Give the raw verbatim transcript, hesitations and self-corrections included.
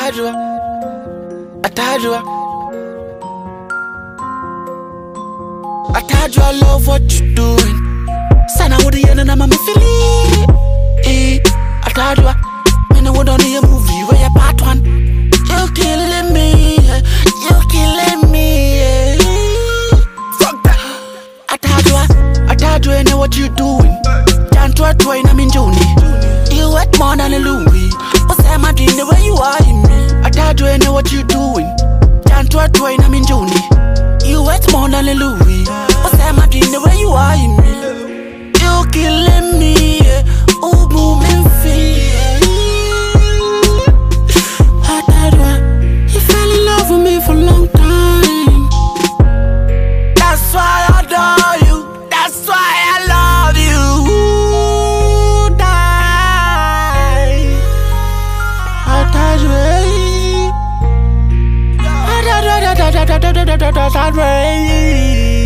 Atajua, Atajua, Atajua, I love what you doing. Sana with the end and I'm a feeling. Eh, Atajua, man, I want on your movie where you part one. You killing me, you killing me. Eh. Fuck that. Atajua, Atajua, I know what you doing. Can't try to I'm in Juni. You wet more than a Louis. What's that my dream the way you are in me? Atajua, I know what you doing. Can't try to I'm in Juni. You wet more than a Louis. What's that my dream the way you are in me? You killing me, yeah. Oh, moving feet. Atajua, you fell in love with me for a long time. That's why I adore you. That's why I love you. Die. Atajua, Atajua, Atajua, Atajua, Atajua, Atajua.